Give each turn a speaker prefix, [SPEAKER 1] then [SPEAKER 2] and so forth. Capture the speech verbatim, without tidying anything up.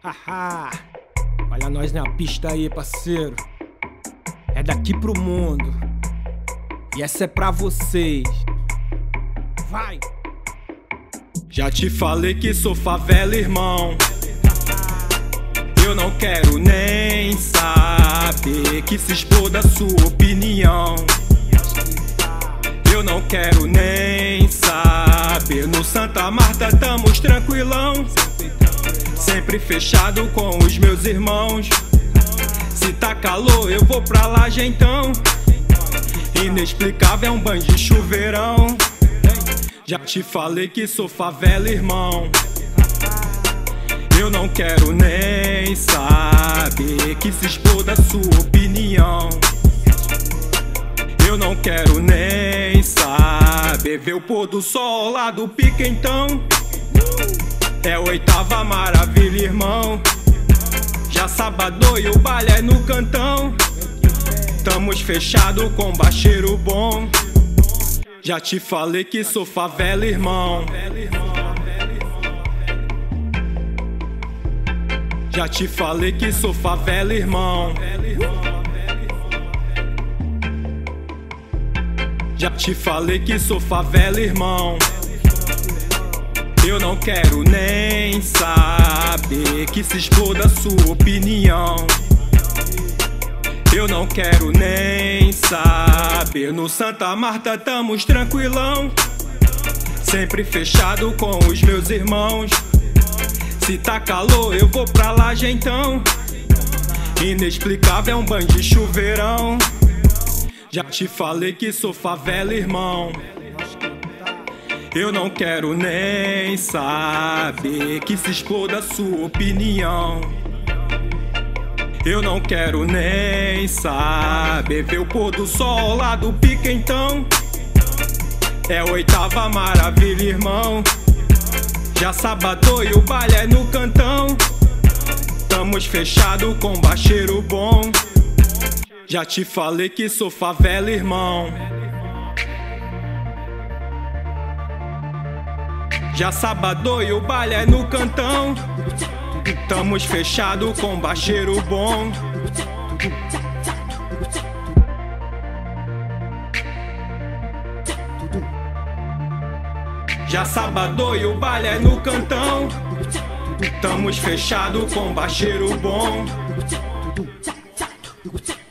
[SPEAKER 1] Haha, olha nós na pista aí, parceiro. É daqui pro mundo. E essa é pra vocês. Vai!
[SPEAKER 2] Já te falei que sou favela, irmão. Eu não quero nem saber que se exploda a sua opinião. Eu não quero nem saber. No Santa Marta tamos tranquilão, sempre fechado com os meus irmãos. Se tá calor eu vou pra laje então. Inexplicável é um banho de chuveirão. Já te falei que sou favela, irmão. Eu não quero nem saber que se exploda a sua opinião. Eu não quero nem saber ver o pôr do sol lá do pique então. É a oitava maravilha, irmão. Já sabadou e o baile é no cantão. Tamos fechado com baixeiro bom. Já te falei que sou favela, irmão. Já te falei que sou favela, irmão. Já te falei que sou favela, irmão. Eu não quero nem saber que se exploda a sua opinião. Eu não quero nem saber. No Santa Marta tamos tranquilão, sempre fechado com os meus irmãos. Se tá calor eu vou pra laje então. Inexplicável é um banho de chuveirão. Já te falei que sou favela, irmão. Eu não quero nem saber que se exploda a sua opinião. Eu não quero nem saber ver o pôr do sol lá do pique então. É a oitava maravilha, irmão. Já sabadou e o baile é no cantão. Tamos fechado com baixeiro bom. Já te falei que sou favela, irmão. Já sabadou e o baile é no cantão. Tamos fechado com baixeiro bom. Já sabadou e o baile é no cantão. Tamos fechado com baixeiro bom.